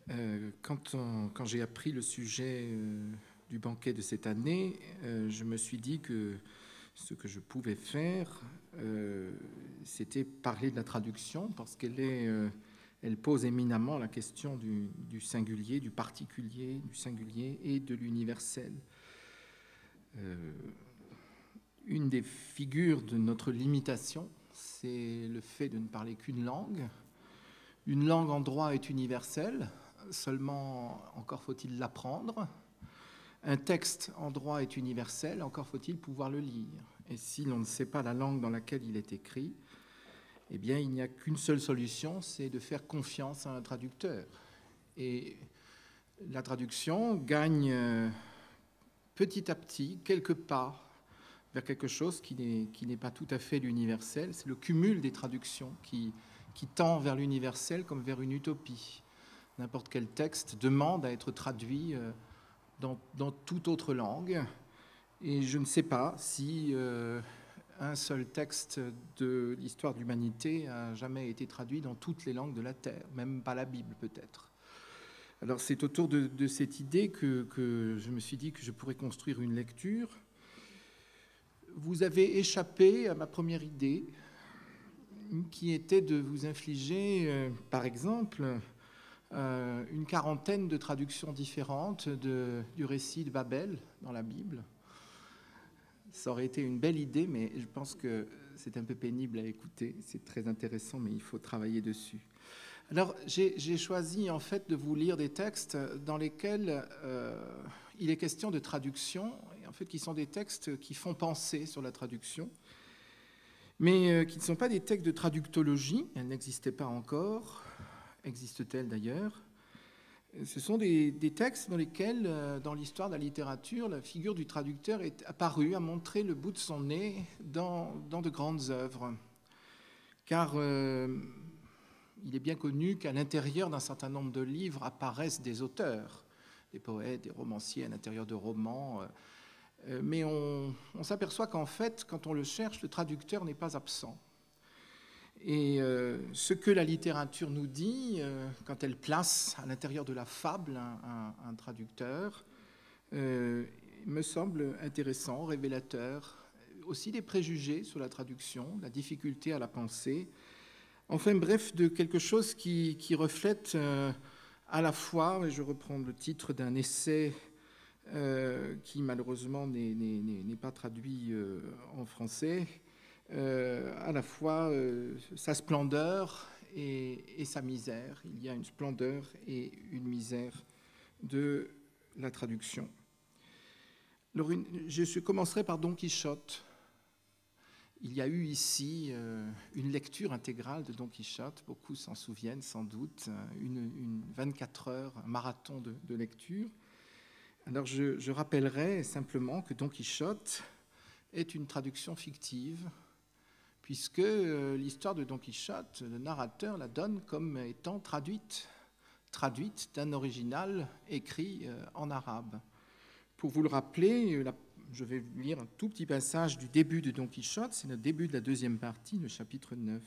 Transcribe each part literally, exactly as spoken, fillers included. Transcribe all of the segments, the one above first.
Euh, quand on- quand j'ai appris le sujet euh, du banquet de cette année, euh, je me suis dit que ce que je pouvais faire, euh, c'était parler de la traduction, parce qu'elle est, euh, elle pose éminemment la question du, du singulier, du particulier, du singulier et de l'universel. Euh, une des figures de notre limitation, c'est le fait de ne parler qu'une langue. Une langue en droit est universelle, seulement encore faut-il l'apprendre. Un texte en droit est universel, encore faut-il pouvoir le lire. Et si l'on ne sait pas la langue dans laquelle il est écrit, eh bien, il n'y a qu'une seule solution, c'est de faire confiance à un traducteur. Et la traduction gagne euh, petit à petit quelques pas vers quelque chose qui n'est, qui n'est pas tout à fait l'universel. C'est le cumul des traductions qui, qui tend vers l'universel comme vers une utopie. N'importe quel texte demande à être traduit euh, dans, dans toute autre langue. Et je ne sais pas si euh, un seul texte de l'histoire de l'humanité a jamais été traduit dans toutes les langues de la Terre, même pas la Bible peut-être. Alors c'est autour de, de cette idée que, que je me suis dit que je pourrais construire une lecture. Vous avez échappé à ma première idée, qui était de vous infliger, euh, par exemple, euh, une quarantaine de traductions différentes de, du récit de Babel dans la Bible. Ça aurait été une belle idée, mais je pense que c'est un peu pénible à écouter. C'est très intéressant, mais il faut travailler dessus. Alors, j'ai, j'ai choisi en fait de vous lire des textes dans lesquels euh, il est question de traduction, et en fait qui sont des textes qui font penser sur la traduction, mais euh, qui ne sont pas des textes de traductologie. Elle n'existait pas encore. Existe-t-elle d'ailleurs ? Ce sont des, des textes dans lesquels, euh, dans l'histoire de la littérature, la figure du traducteur est apparue, a montré le bout de son nez dans, dans de grandes œuvres. Car euh, il est bien connu qu'à l'intérieur d'un certain nombre de livres apparaissent des auteurs, des poètes, des romanciers à l'intérieur de romans. Euh, mais on, on s'aperçoit qu'en fait, quand on le cherche, le traducteur n'est pas absent. Et euh, ce que la littérature nous dit, euh, quand elle place à l'intérieur de la fable un, un, un traducteur, euh, me semble intéressant, révélateur, aussi des préjugés sur la traduction, la difficulté à la penser, enfin bref, de quelque chose qui, qui reflète euh, à la fois, et je reprends le titre d'un essai euh, qui malheureusement n'est, n'est, n'est pas traduit euh, en français, Euh, à la fois euh, sa splendeur et, et sa misère. Il y a une splendeur et une misère de la traduction. Alors, une, je commencerai par Don Quichotte. Il y a eu ici euh, une lecture intégrale de Don Quichotte, beaucoup s'en souviennent sans doute, une, une vingt-quatre heures, un marathon de, de lecture. Alors je, je rappellerai simplement que Don Quichotte est une traduction fictive, puisque l'histoire de Don Quichotte, le narrateur la donne comme étant traduite, traduite d'un original écrit en arabe. Pour vous le rappeler, je vais lire un tout petit passage du début de Don Quichotte, c'est le début de la deuxième partie, le chapitre neuf.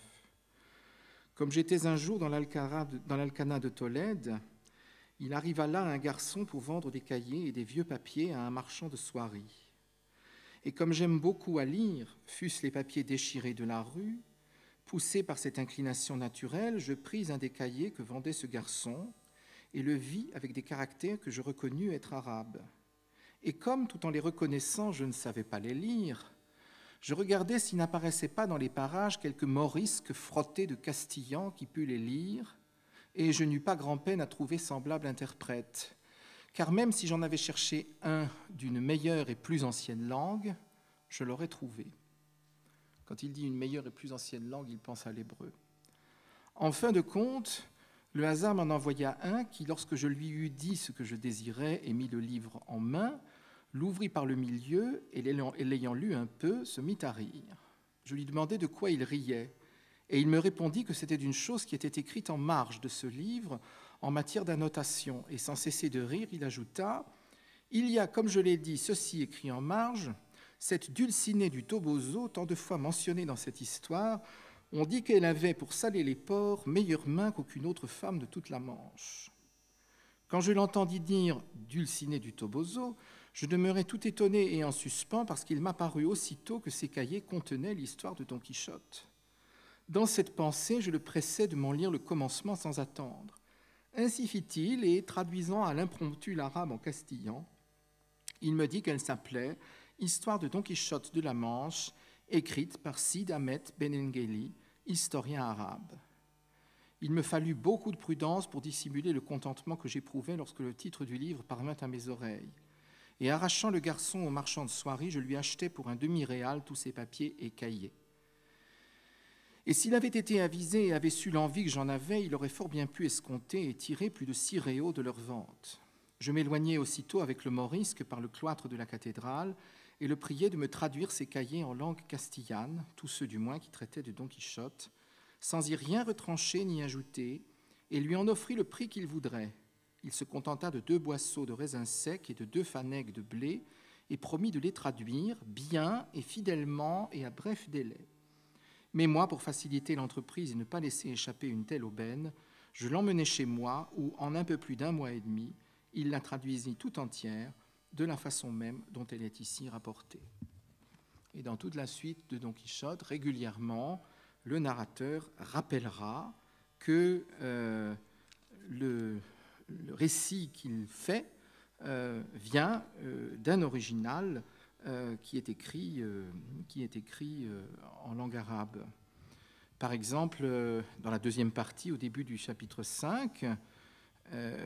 « Comme j'étais un jour dans l'Alcana de Tolède, il arriva là un garçon pour vendre des cahiers et des vieux papiers à un marchand de soieries. Et comme j'aime beaucoup à lire, fût-ce les papiers déchirés de la rue, poussé par cette inclination naturelle, je pris un des cahiers que vendait ce garçon et le vis avec des caractères que je reconnus être arabes. Et comme, tout en les reconnaissant, je ne savais pas les lire, je regardais s'il n'apparaissait pas dans les parages quelques morisques frottés de castillan qui pût les lire, et je n'eus pas grand-peine à trouver semblable interprète. Car même si j'en avais cherché un d'une meilleure et plus ancienne langue, je l'aurais trouvé. » Quand il dit une meilleure et plus ancienne langue, il pense à l'hébreu. En fin de compte, le hasard m'en envoya un qui, lorsque je lui eus dit ce que je désirais et mis le livre en main, l'ouvrit par le milieu et l'ayant lu un peu, se mit à rire. Je lui demandai de quoi il riait, et il me répondit que c'était d'une chose qui était écrite en marge de ce livre, en matière d'annotation, et sans cesser de rire, il ajouta « Il y a, comme je l'ai dit, ceci écrit en marge, cette Dulcinée du Toboso, tant de fois mentionnée dans cette histoire, on dit qu'elle avait, pour saler les porcs, meilleure main qu'aucune autre femme de toute la Manche. » Quand je l'entendis dire Dulcinée du Toboso, je demeurai tout étonné et en suspens parce qu'il m'apparut aussitôt que ces cahiers contenaient l'histoire de Don Quichotte. Dans cette pensée, je le pressai de m'en lire le commencement sans attendre. Ainsi fit-il, et traduisant à l'impromptu l'arabe en castillan, il me dit qu'elle s'appelait « Histoire de Don Quichotte de la Manche », écrite par Sid Ahmed Benengeli, historien arabe. Il me fallut beaucoup de prudence pour dissimuler le contentement que j'éprouvais lorsque le titre du livre parvint à mes oreilles. Et arrachant le garçon au marchand de soierie, je lui achetai pour un demi-réal tous ses papiers et cahiers. Et s'il avait été avisé et avait su l'envie que j'en avais, il aurait fort bien pu escompter et tirer plus de six réaux de leur vente. Je m'éloignai aussitôt avec le morisque par le cloître de la cathédrale et le priai de me traduire ses cahiers en langue castillane, tous ceux du moins qui traitaient de Don Quichotte, sans y rien retrancher ni ajouter, et lui en offrit le prix qu'il voudrait. Il se contenta de deux boisseaux de raisins secs et de deux fanèques de blé, et promit de les traduire bien et fidèlement et à bref délai. Mais moi, pour faciliter l'entreprise et ne pas laisser échapper une telle aubaine, je l'emmenai chez moi, où, en un peu plus d'un mois et demi, il la traduisit tout entière, de la façon même dont elle est ici rapportée. Et dans toute la suite de Don Quichotte, régulièrement, le narrateur rappellera que euh, le, le récit qu'il fait euh, vient euh, d'un original euh, qui est écrit, euh, qui est écrit euh, en langue arabe. Par exemple, euh, dans la deuxième partie, au début du chapitre cinq, euh,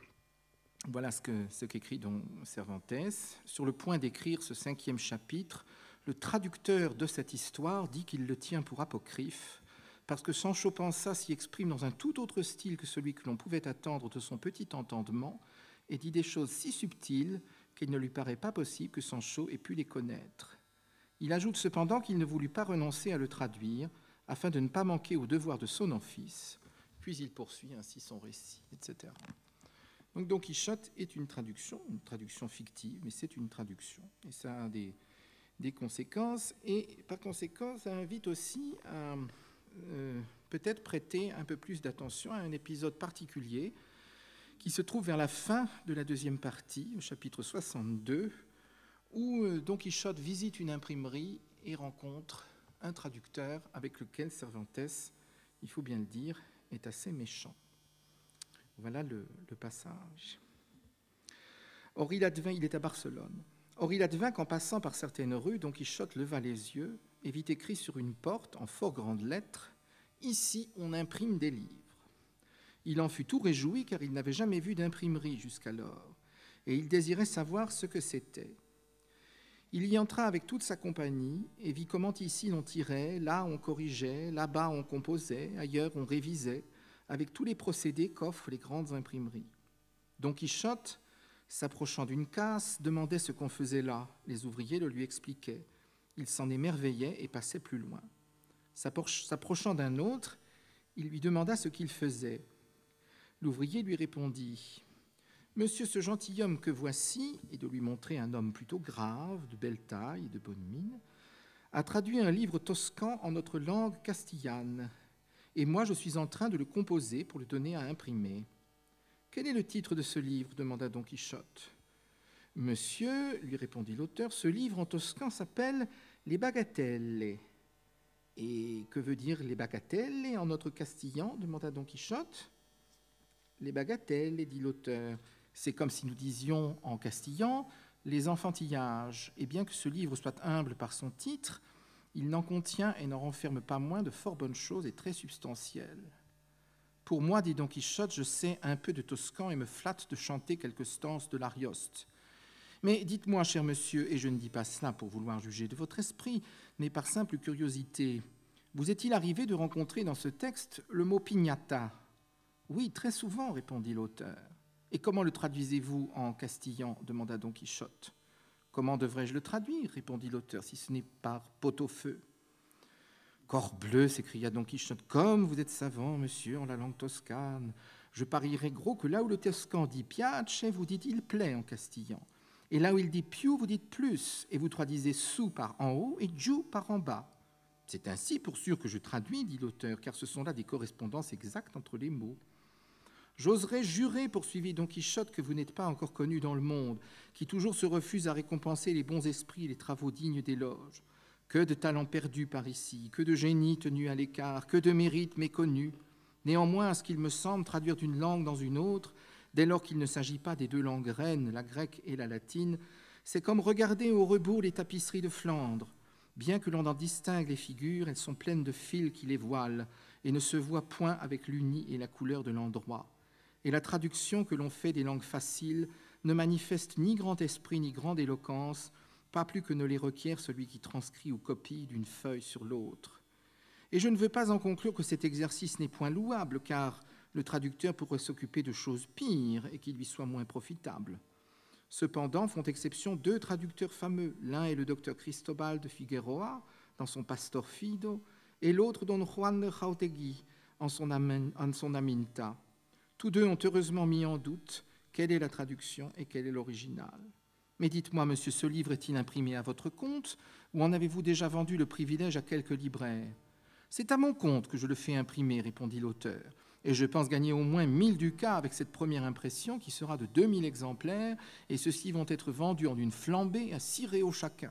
voilà ce, que, ce qu'écrit Don Cervantes. Sur le point d'écrire ce cinquième chapitre, le traducteur de cette histoire dit qu'il le tient pour apocryphe, parce que Sancho Panza s'y exprime dans un tout autre style que celui que l'on pouvait attendre de son petit entendement, et dit des choses si subtiles qu'il ne lui paraît pas possible que Sancho ait pu les connaître. Il ajoute cependant qu'il ne voulut pas renoncer à le traduire, afin de ne pas manquer au devoir de son office, puis il poursuit ainsi son récit, et cetera. Donc Don Quichotte est une traduction, une traduction fictive, mais c'est une traduction, et ça a des, des conséquences, et par conséquent, ça invite aussi à euh, peut-être prêter un peu plus d'attention à un épisode particulier qui se trouve vers la fin de la deuxième partie, au chapitre soixante-deux, où Don Quichotte visite une imprimerie et rencontre un traducteur avec lequel Cervantes, il faut bien le dire, est assez méchant. Voilà le, le passage. Or, il advint, il est à Barcelone. Or, il advint qu'en passant par certaines rues, Don Quichotte leva les yeux et vit écrit sur une porte, en fort grandes lettres, « Ici, on imprime des livres ». Il en fut tout réjoui, car il n'avait jamais vu d'imprimerie jusqu'alors, et il désirait savoir ce que c'était. Il y entra avec toute sa compagnie et vit comment ici l'on tirait, là on corrigeait, là-bas on composait, ailleurs on révisait, avec tous les procédés qu'offrent les grandes imprimeries. Don Quichotte, s'approchant d'une casse, demandait ce qu'on faisait là. Les ouvriers le lui expliquaient. Il s'en émerveillait et passait plus loin. S'approchant d'un autre, il lui demanda ce qu'il faisait. L'ouvrier lui répondit « Monsieur, ce gentilhomme que voici, et de lui montrer un homme plutôt grave, de belle taille et de bonne mine, a traduit un livre toscan en notre langue castillane, et moi je suis en train de le composer pour le donner à imprimer. » « Quel est le titre de ce livre » demanda Don Quichotte. « Monsieur, lui répondit l'auteur, ce livre en toscan s'appelle « Les Bagatelles ». « Et que veut dire « les bagatelles » en notre castillan » demanda Don Quichotte. « Les bagatelles » dit l'auteur, c'est comme si nous disions en castillan « les enfantillages ». Et bien que ce livre soit humble par son titre, il n'en contient et n'en renferme pas moins de fort bonnes choses et très substantielles. Pour moi, dit Don Quichotte, je sais un peu de toscan et me flatte de chanter quelques stances de l'Arioste. Mais dites-moi, cher monsieur, et je ne dis pas cela pour vouloir juger de votre esprit, mais par simple curiosité, vous est-il arrivé de rencontrer dans ce texte le mot piñata ? Oui, très souvent, répondit l'auteur. Et comment le traduisez-vous en castillan ? Demanda Don Quichotte. Comment devrais-je le traduire ? Répondit l'auteur, si ce n'est par pot-au-feu. Corbleu, s'écria Don Quichotte, comme vous êtes savant, monsieur, en la langue toscane. Je parierais gros que là où le toscan dit piace, vous dites il plaît en castillan. Et là où il dit più, vous dites plus, et vous traduisez sous par en haut et giù par en bas. C'est ainsi pour sûr que je traduis, dit l'auteur, car ce sont là des correspondances exactes entre les mots. J'oserais jurer, poursuivit Don Quichotte, que vous n'êtes pas encore connu dans le monde, qui toujours se refuse à récompenser les bons esprits et les travaux dignes d'éloge. Que de talents perdus par ici, que de génies tenus à l'écart, que de mérites méconnus. Néanmoins, à ce qu'il me semble, traduire d'une langue dans une autre, dès lors qu'il ne s'agit pas des deux langues reines, la grecque et la latine, c'est comme regarder au rebours les tapisseries de Flandre. Bien que l'on en distingue les figures, elles sont pleines de fils qui les voilent et ne se voient point avec l'uni et la couleur de l'endroit. Et la traduction que l'on fait des langues faciles ne manifeste ni grand esprit ni grande éloquence, pas plus que ne les requiert celui qui transcrit ou copie d'une feuille sur l'autre. Et je ne veux pas en conclure que cet exercice n'est point louable, car le traducteur pourrait s'occuper de choses pires et qui lui soient moins profitables. Cependant, font exception deux traducteurs fameux. L'un est le docteur Cristobal de Figueroa, dans son Pastor Fido, et l'autre Don Juan de Jautegui, en son, en son Aminta. Tous deux ont heureusement mis en doute quelle est la traduction et quel est l'original. Mais dites-moi, monsieur, ce livre est-il imprimé à votre compte ou en avez-vous déjà vendu le privilège à quelques libraires? C'est à mon compte que je le fais imprimer, répondit l'auteur, et je pense gagner au moins mille ducats avec cette première impression qui sera de deux mille exemplaires, et ceux-ci vont être vendus en une flambée à six réaux chacun.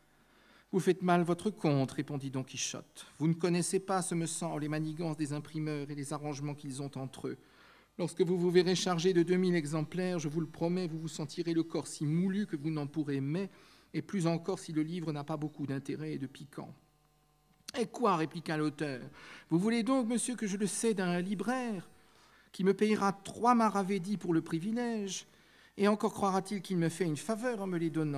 Vous faites mal votre compte, répondit Don Quichotte. Vous ne connaissez pas, ce me semble, les manigances des imprimeurs et les arrangements qu'ils ont entre eux. Lorsque vous vous verrez chargé de deux mille exemplaires, je vous le promets, vous vous sentirez le corps si moulu que vous n'en pourrez mais, et plus encore si le livre n'a pas beaucoup d'intérêt et de piquant. « Et quoi ?» répliqua l'auteur. « Vous voulez donc, monsieur, que je le cède à un libraire qui me payera trois maravédis pour le privilège, et encore croira-t-il qu'il me fait une faveur en me les donnant ?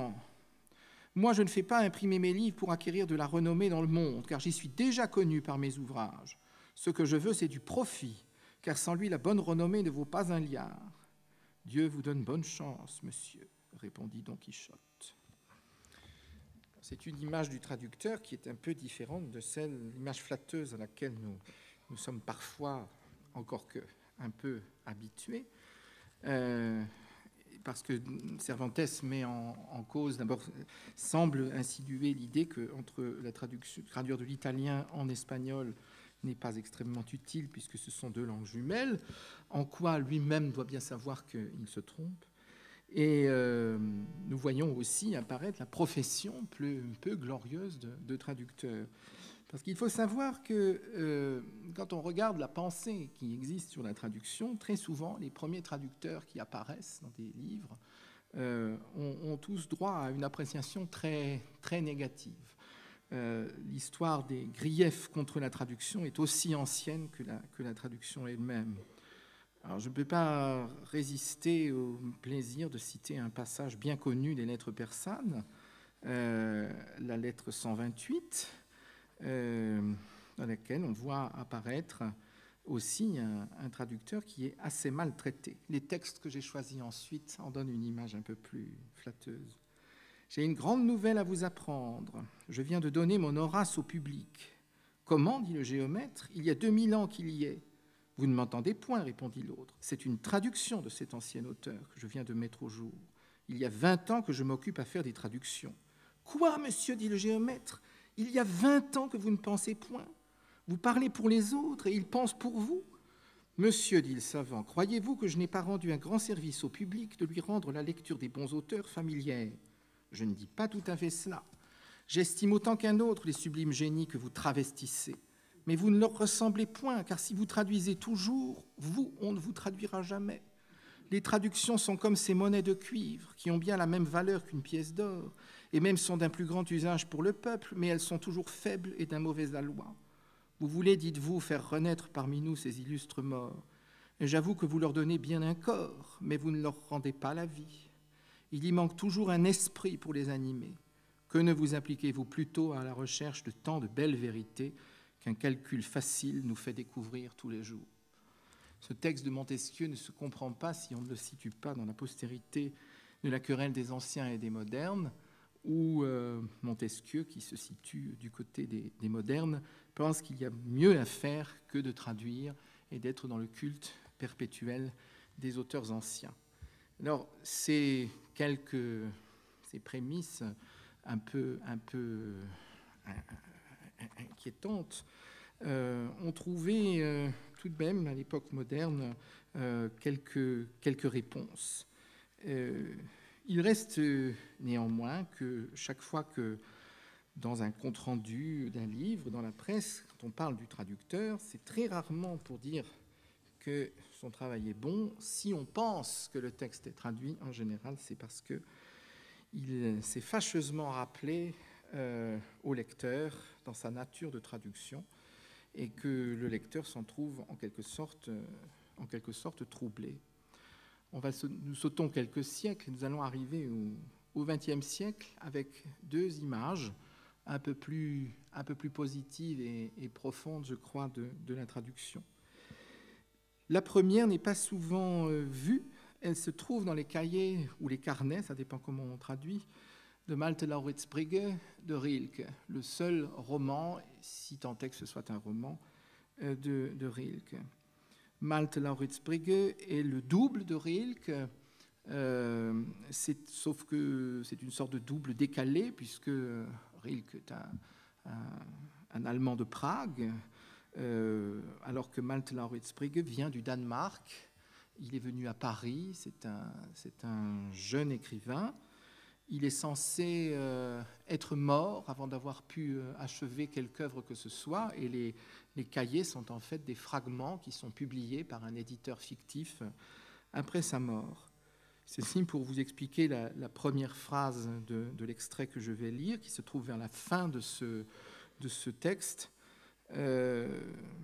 Moi, je ne fais pas imprimer mes livres pour acquérir de la renommée dans le monde, car j'y suis déjà connu par mes ouvrages. Ce que je veux, c'est du profit, car sans lui, la bonne renommée ne vaut pas un liard. Dieu vous donne bonne chance, monsieur, répondit Don Quichotte. C'est une image du traducteur qui est un peu différente de celle, l'image flatteuse à laquelle nous, nous sommes parfois, encore que, un peu habitués, euh, parce que Cervantes met en, en cause, d'abord, semble insinuer l'idée qu'entre la traduction, traduire de l'italien en espagnol n'est pas extrêmement utile, puisque ce sont deux langues jumelles, en quoi lui-même doit bien savoir qu'il se trompe. Et euh, nous voyons aussi apparaître la profession peu, peu glorieuse de, de traducteur. Parce qu'il faut savoir que euh, quand on regarde la pensée qui existe sur la traduction, très souvent, les premiers traducteurs qui apparaissent dans des livres euh, ont, ont tous droit à une appréciation très, très négative. Euh, l'histoire des griefs contre la traduction est aussi ancienne que la, que la traduction elle-même. Alors, je ne peux pas résister au plaisir de citer un passage bien connu des lettres persanes, euh, la lettre cent vingt-huit, euh, dans laquelle on voit apparaître aussi un, un traducteur qui est assez mal traité. Les textes que j'ai choisis ensuite en donnent une image un peu plus flatteuse. « J'ai une grande nouvelle à vous apprendre. Je viens de donner mon Horace au public. »« Comment ?» dit le géomètre. « Il y a deux mille ans qu'il y est. » « Vous ne m'entendez point, répondit l'autre. C'est une traduction de cet ancien auteur que je viens de mettre au jour. Il y a vingt ans que je m'occupe à faire des traductions. Quoi, monsieur, dit le géomètre, il y a vingt ans que vous ne pensez point. Vous parlez pour les autres et ils pensent pour vous. Monsieur, dit le savant, croyez-vous que je n'ai pas rendu un grand service au public de lui rendre la lecture des bons auteurs familière? Je ne dis pas tout à fait cela. J'estime autant qu'un autre les sublimes génies que vous travestissez. Mais vous ne leur ressemblez point, car si vous traduisez toujours, vous, on ne vous traduira jamais. Les traductions sont comme ces monnaies de cuivre, qui ont bien la même valeur qu'une pièce d'or, et même sont d'un plus grand usage pour le peuple, mais elles sont toujours faibles et d'un mauvais aloi. Vous voulez, dites-vous, faire renaître parmi nous ces illustres morts. Et j'avoue que vous leur donnez bien un corps, mais vous ne leur rendez pas la vie. Il y manque toujours un esprit pour les animer. Que ne vous appliquez-vous plutôt à la recherche de tant de belles vérités qu'un calcul facile nous fait découvrir tous les jours. Ce texte de Montesquieu ne se comprend pas si on ne le situe pas dans la postérité de la querelle des anciens et des modernes, où euh, Montesquieu, qui se situe du côté des, des modernes, pense qu'il y a mieux à faire que de traduire et d'être dans le culte perpétuel des auteurs anciens. Alors, ces quelques ces prémices un peu, un peu inquiétantes, Euh, ont trouvé euh, tout de même, à l'époque moderne, euh, quelques, quelques réponses. Euh, il reste euh, néanmoins que chaque fois que, dans un compte-rendu d'un livre, dans la presse, quand on parle du traducteur, c'est très rarement pour dire que son travail est bon. Si on pense que le texte est traduit, en général, c'est parce que il s'est fâcheusement rappelé euh, au lecteur dans sa nature de traduction et que le lecteur s'en trouve en quelque sorte, euh, en quelque sorte troublé. On va, nous sautons quelques siècles, nous allons arriver au vingtième siècle avec deux images un peu plus, un peu plus positives et, et profondes, je crois, de, de la traduction. La première n'est pas souvent euh, vue. Elle se trouve dans les cahiers ou les carnets, ça dépend comment on traduit, de Malte Lauritzbrigge de Rilke, le seul roman, si tant est que ce soit un roman, euh, de, de Rilke. Malte Lauritzbrigge est le double de Rilke, euh, sauf que c'est une sorte de double décalé, puisque Rilke est un, un, un Allemand de Prague, euh, alors que Malte Lauritzbrigge vient du Danemark. Il est venu à Paris, c'est un, c'est un jeune écrivain. Il est censé euh, être mort avant d'avoir pu euh, achever quelque œuvre que ce soit, et les, les cahiers sont en fait des fragments qui sont publiés par un éditeur fictif après sa mort. Ceci pour vous expliquer la, la première phrase de, de l'extrait que je vais lire, qui se trouve vers la fin de ce, de ce texte. Euh,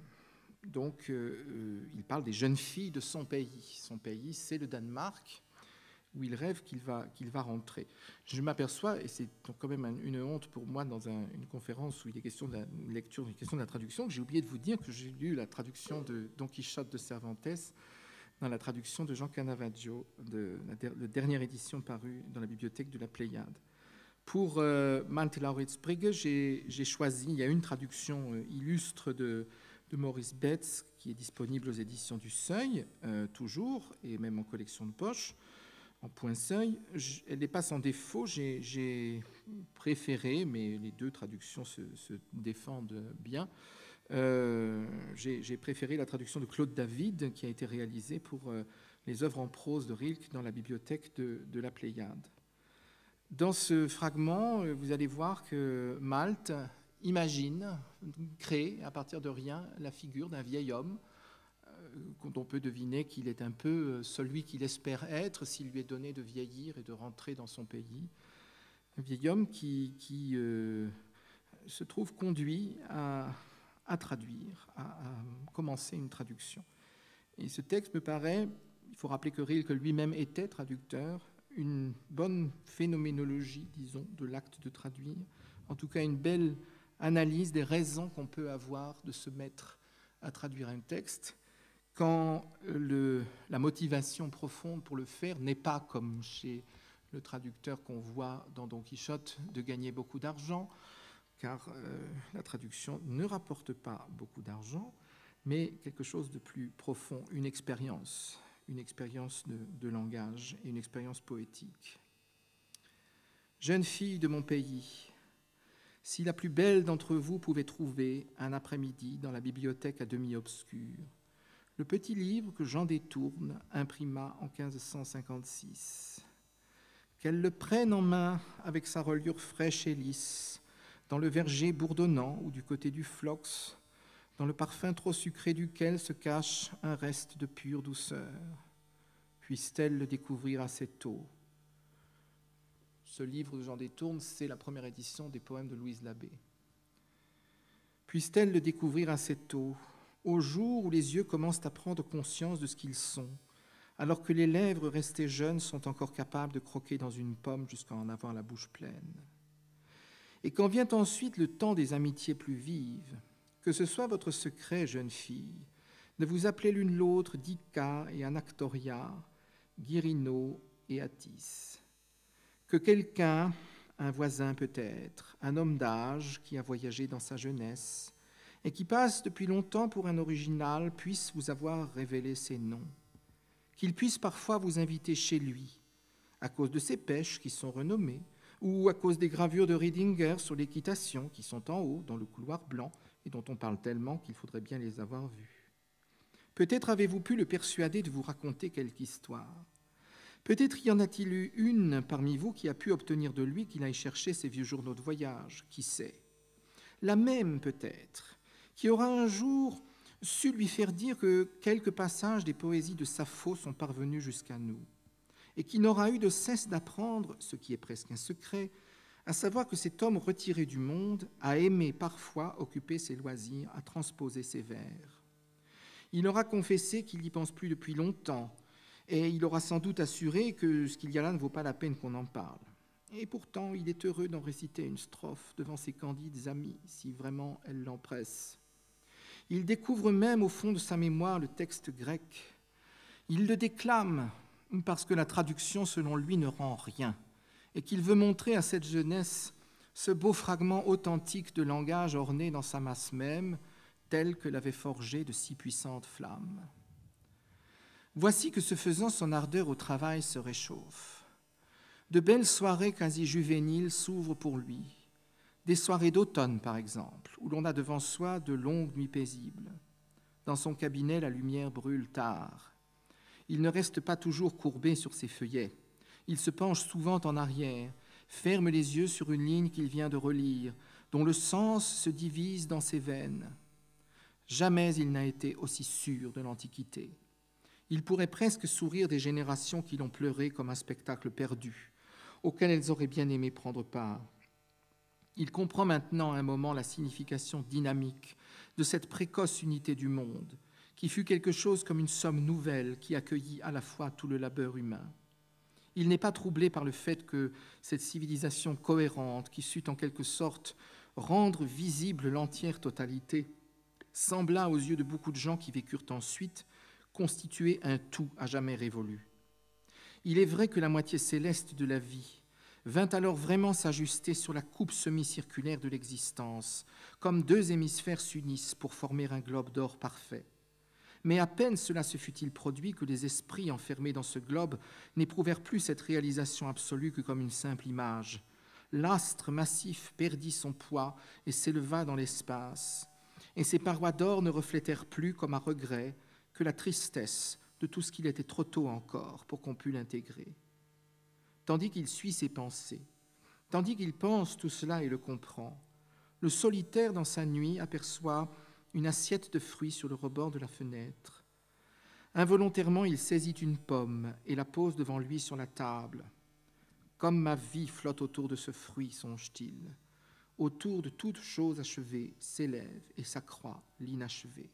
donc, euh, il parle des jeunes filles de son pays. Son pays, c'est le Danemark, où il rêve qu'il va, qu'il va rentrer. Je m'aperçois, et c'est quand même une honte pour moi dans un, une conférence où il est question de la lecture, une question de la traduction, que j'ai oublié de vous dire que j'ai lu la traduction de Don Quichotte de Cervantes dans la traduction de Jean Canavaggio, de la, la dernière édition parue dans la bibliothèque de la Pléiade. Pour euh, Malte Lauritzbrigge, j'ai, j'ai choisi, il y a une traduction euh, illustre de, de Maurice Betts qui est disponible aux éditions du Seuil, euh, toujours, et même en collection de poche, en point seuil. Elle n'est pas sans défaut, j'ai, j'ai préféré, mais les deux traductions se, se défendent bien, euh, j'ai, j'ai préféré la traduction de Claude David qui a été réalisée pour euh, les œuvres en prose de Rilke dans la bibliothèque de, de la Pléiade. Dans ce fragment, vous allez voir que Malte imagine, crée à partir de rien la figure d'un vieil homme dont on peut deviner qu'il est un peu celui qu'il espère être s'il lui est donné de vieillir et de rentrer dans son pays. Un vieil homme qui, qui euh, se trouve conduit à, à traduire, à, à commencer une traduction. Et ce texte me paraît, il faut rappeler que Rilke lui-même était traducteur, une bonne phénoménologie, disons, de l'acte de traduire, en tout cas une belle analyse des raisons qu'on peut avoir de se mettre à traduire un texte, quand le, la motivation profonde pour le faire n'est pas, comme chez le traducteur qu'on voit dans Don Quichotte, de gagner beaucoup d'argent, car euh, la traduction ne rapporte pas beaucoup d'argent, mais quelque chose de plus profond, une expérience, une expérience de, de langage et une expérience poétique. Jeune fille de mon pays, si la plus belle d'entre vous pouvait trouver un après-midi dans la bibliothèque à demi obscure le petit livre que Jean Détourne imprima en quinze cent cinquante-six. Qu'elle le prenne en main avec sa reliure fraîche et lisse, dans le verger bourdonnant ou du côté du phlox, dans le parfum trop sucré duquel se cache un reste de pure douceur. Puisse-t-elle le découvrir assez tôt. Ce livre de Jean Détourne, c'est la première édition des poèmes de Louise Labbé. Puisse-t-elle le découvrir assez tôt, au jour où les yeux commencent à prendre conscience de ce qu'ils sont, alors que les lèvres restées jeunes sont encore capables de croquer dans une pomme jusqu'à en avoir la bouche pleine. Et quand vient ensuite le temps des amitiés plus vives, que ce soit votre secret, jeune fille, de vous appeler l'une l'autre Dica et Anactoria, Guirino et Attis. Que quelqu'un, un voisin peut-être, un homme d'âge qui a voyagé dans sa jeunesse, et qui passe depuis longtemps pour un original, puisse vous avoir révélé ses noms, qu'il puisse parfois vous inviter chez lui, à cause de ses pêches qui sont renommées, ou à cause des gravures de Riedinger sur l'équitation qui sont en haut, dans le couloir blanc, et dont on parle tellement qu'il faudrait bien les avoir vues. Peut-être avez-vous pu le persuader de vous raconter quelque histoire. Peut-être y en a-t-il eu une parmi vous qui a pu obtenir de lui qu'il aille chercher ses vieux journaux de voyage, qui sait. La même peut-être, qui aura un jour su lui faire dire que quelques passages des poésies de Sappho sont parvenus jusqu'à nous, et qui n'aura eu de cesse d'apprendre, ce qui est presque un secret, à savoir que cet homme retiré du monde a aimé parfois occuper ses loisirs à transposer ses vers. Il aura confessé qu'il n'y pense plus depuis longtemps, et il aura sans doute assuré que ce qu'il y a là ne vaut pas la peine qu'on en parle. Et pourtant, il est heureux d'en réciter une strophe devant ses candides amis, si vraiment elles l'empressent. Il découvre même au fond de sa mémoire le texte grec. Il le déclame parce que la traduction, selon lui, ne rend rien, et qu'il veut montrer à cette jeunesse ce beau fragment authentique de langage orné dans sa masse même, tel que l'avait forgé de si puissantes flammes. Voici que, ce faisant, son ardeur au travail se réchauffe. De belles soirées quasi juvéniles s'ouvrent pour lui, des soirées d'automne, par exemple, où l'on a devant soi de longues nuits paisibles. Dans son cabinet, la lumière brûle tard. Il ne reste pas toujours courbé sur ses feuillets. Il se penche souvent en arrière, ferme les yeux sur une ligne qu'il vient de relire, dont le sens se divise dans ses veines. Jamais il n'a été aussi sûr de l'Antiquité. Il pourrait presque sourire des générations qui l'ont pleuré comme un spectacle perdu, auquel elles auraient bien aimé prendre part. Il comprend maintenant à un moment la signification dynamique de cette précoce unité du monde, qui fut quelque chose comme une somme nouvelle qui accueillit à la fois tout le labeur humain. Il n'est pas troublé par le fait que cette civilisation cohérente, qui sut en quelque sorte rendre visible l'entière totalité, sembla aux yeux de beaucoup de gens qui vécurent ensuite constituer un tout à jamais révolu. Il est vrai que la moitié céleste de la vie vint alors vraiment s'ajuster sur la coupe semi-circulaire de l'existence, comme deux hémisphères s'unissent pour former un globe d'or parfait. Mais à peine cela se fut-il produit que les esprits enfermés dans ce globe n'éprouvèrent plus cette réalisation absolue que comme une simple image. L'astre massif perdit son poids et s'éleva dans l'espace, et ses parois d'or ne reflétèrent plus, comme à regret, que la tristesse de tout ce qu'il était trop tôt encore pour qu'on pût l'intégrer. Tandis qu'il suit ses pensées, tandis qu'il pense tout cela et le comprend, le solitaire dans sa nuit aperçoit une assiette de fruits sur le rebord de la fenêtre. Involontairement, il saisit une pomme et la pose devant lui sur la table. Comme ma vie flotte autour de ce fruit, songe-t-il. Autour de toute chose achevée s'élève et s'accroît l'inachevé.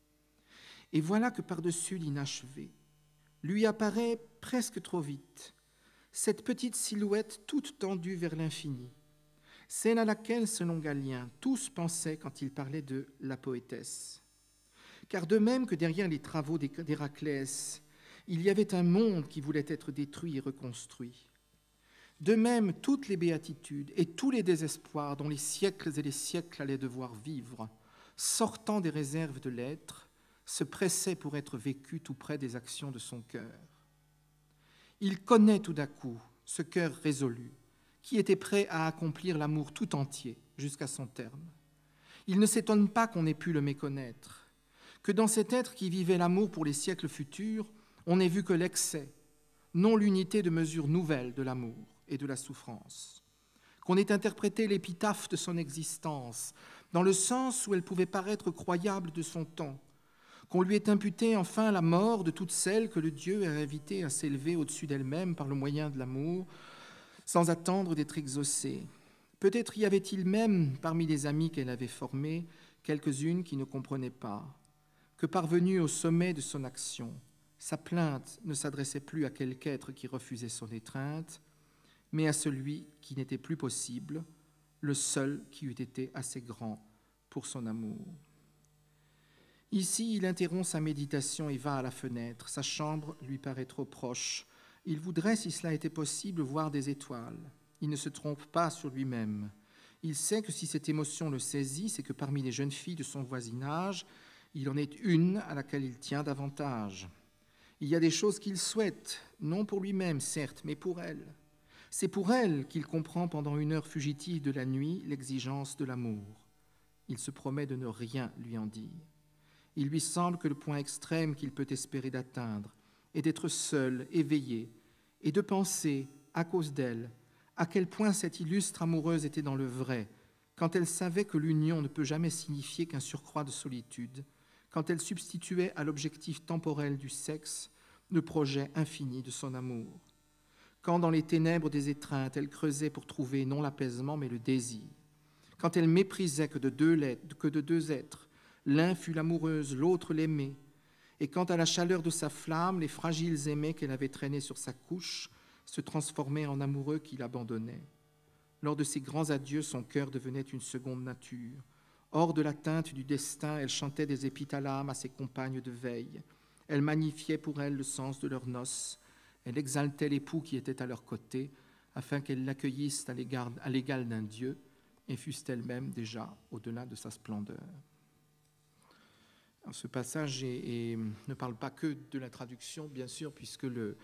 Et voilà que par-dessus l'inachevé, lui apparaît presque trop vite cette petite silhouette toute tendue vers l'infini, celle à laquelle, selon Galien, tous pensaient quand il parlait de la poétesse. Car de même que derrière les travaux d'Héraclès, il y avait un monde qui voulait être détruit et reconstruit. De même, toutes les béatitudes et tous les désespoirs dont les siècles et les siècles allaient devoir vivre, sortant des réserves de l'être, se pressait pour être vécu tout près des actions de son cœur. Il connaît tout d'un coup ce cœur résolu, qui était prêt à accomplir l'amour tout entier jusqu'à son terme. Il ne s'étonne pas qu'on ait pu le méconnaître, que dans cet être qui vivait l'amour pour les siècles futurs, on n'ait vu que l'excès, non l'unité de mesure nouvelle de l'amour et de la souffrance, qu'on ait interprété l'épitaphe de son existence dans le sens où elle pouvait paraître croyable de son temps, qu'on lui ait imputé enfin la mort de toutes celles que le Dieu a invitées à s'élever au-dessus d'elles-mêmes par le moyen de l'amour, sans attendre d'être exaucées. Peut-être y avait-il même, parmi les amies qu'elle avait formées, quelques-unes qui ne comprenaient pas, que parvenue au sommet de son action, sa plainte ne s'adressait plus à quelque être qui refusait son étreinte, mais à celui qui n'était plus possible, le seul qui eût été assez grand pour son amour. Ici, il interrompt sa méditation et va à la fenêtre. Sa chambre lui paraît trop proche. Il voudrait, si cela était possible, voir des étoiles. Il ne se trompe pas sur lui-même. Il sait que si cette émotion le saisit, c'est que parmi les jeunes filles de son voisinage, il en est une à laquelle il tient davantage. Il y a des choses qu'il souhaite, non pour lui-même, certes, mais pour elle. C'est pour elle qu'il comprend pendant une heure fugitive de la nuit l'exigence de l'amour. Il se promet de ne rien lui en dire. Il lui semble que le point extrême qu'il peut espérer d'atteindre est d'être seul, éveillé, et de penser, à cause d'elle, à quel point cette illustre amoureuse était dans le vrai, quand elle savait que l'union ne peut jamais signifier qu'un surcroît de solitude, quand elle substituait à l'objectif temporel du sexe le projet infini de son amour, quand dans les ténèbres des étreintes, elle creusait pour trouver non l'apaisement mais le désir, quand elle méprisait que de deux, lettres, que de deux êtres, l'un fut l'amoureuse, l'autre l'aimé, et quand à la chaleur de sa flamme, les fragiles aimés qu'elle avait traînés sur sa couche se transformaient en amoureux qui l'abandonnaient. Lors de ces grands adieux, son cœur devenait une seconde nature. Hors de l'atteinte du destin, elle chantait des épithalames à ses compagnes de veille. Elle magnifiait pour elles le sens de leurs noces. Elle exaltait l'époux qui était à leur côté, afin qu'elles l'accueillissent à l'égal d'un Dieu, et fussent elles-mêmes déjà au-delà de sa splendeur. Alors, ce passage est, est, ne parle pas que de la traduction, bien sûr, puisque le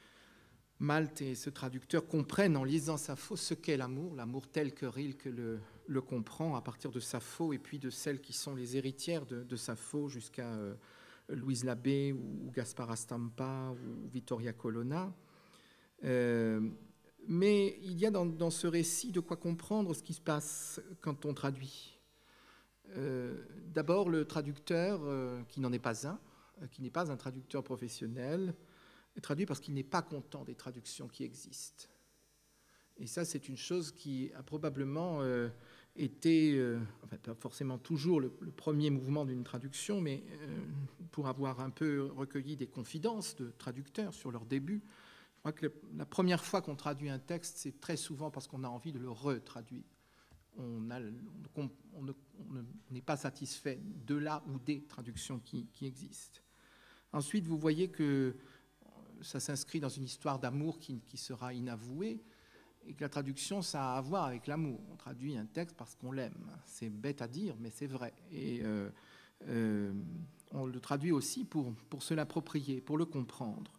Malte et ce traducteur comprennent en lisant Sappho ce qu'est l'amour, l'amour tel que Rilke le, le comprend à partir de Sappho et puis de celles qui sont les héritières de, de Sappho jusqu'à euh, Louise Labbé ou, ou Gaspara Stampa ou Vittoria Colonna. Euh, mais il y a dans, dans ce récit de quoi comprendre ce qui se passe quand on traduit. Euh, d'abord, le traducteur, euh, qui n'en est pas un, euh, qui n'est pas un traducteur professionnel, est traduit parce qu'il n'est pas content des traductions qui existent. Et ça, c'est une chose qui a probablement euh, été, euh, enfin, pas forcément toujours le, le premier mouvement d'une traduction, mais euh, pour avoir un peu recueilli des confidences de traducteurs sur leur début, je crois que la première fois qu'on traduit un texte, c'est très souvent parce qu'on a envie de le retraduire. On a, on, on ne, on n'est pas satisfait de la ou des traductions qui, qui existent. Ensuite, vous voyez que ça s'inscrit dans une histoire d'amour qui, qui sera inavouée, et que la traduction, ça a à voir avec l'amour. On traduit un texte parce qu'on l'aime. C'est bête à dire, mais c'est vrai. Et euh, euh, on le traduit aussi pour, pour se l'approprier, pour le comprendre.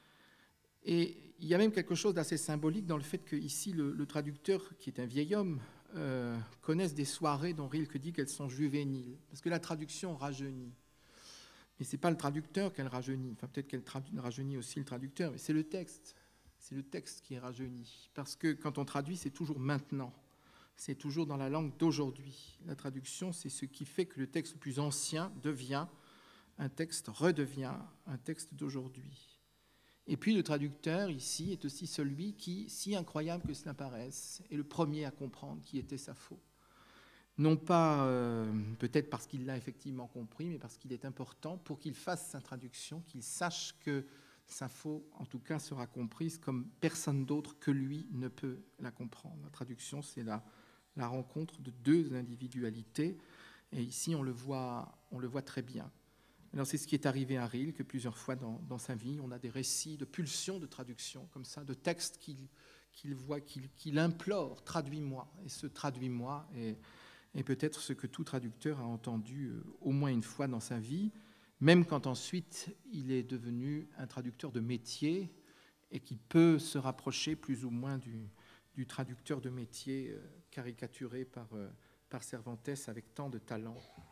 Et il y a même quelque chose d'assez symbolique dans le fait qu'ici, le, le traducteur, qui est un vieil homme, euh, connaisse des soirées dont Rilke dit qu'elles sont juvéniles, parce que la traduction rajeunit. Et ce n'est pas le traducteur qu'elle rajeunit, enfin peut-être qu'elle rajeunit aussi le traducteur, mais c'est le texte. C'est le texte qui est rajeuni. Parce que quand on traduit, c'est toujours maintenant. C'est toujours dans la langue d'aujourd'hui. La traduction, c'est ce qui fait que le texte le plus ancien devient un texte, redevient un texte d'aujourd'hui. Et puis le traducteur, ici, est aussi celui qui, si incroyable que cela paraisse, est le premier à comprendre qui était Sappho. Non pas euh, peut-être parce qu'il l'a effectivement compris, mais parce qu'il est important pour qu'il fasse sa traduction, qu'il sache que Sappho, en tout cas, sera comprise comme personne d'autre que lui ne peut la comprendre. La traduction, c'est la, la rencontre de deux individualités, et ici, on le voit, on le voit très bien. Alors, c'est ce qui est arrivé à Rilke plusieurs fois dans, dans sa vie. On a des récits de pulsions de traduction, comme ça, de textes qu'il, qu'il voit, qu'il, qu'il implore, traduis-moi. Et ce traduis-moi est, est peut-être ce que tout traducteur a entendu euh, au moins une fois dans sa vie, même quand ensuite il est devenu un traducteur de métier et qui peut se rapprocher plus ou moins du, du traducteur de métier euh, caricaturé par, euh, par Cervantes avec tant de talent